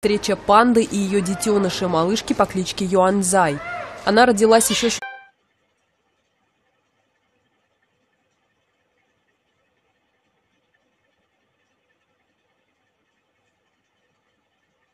Встреча панды и ее детеныша малышки по кличке Юаньцзай. Она родилась еще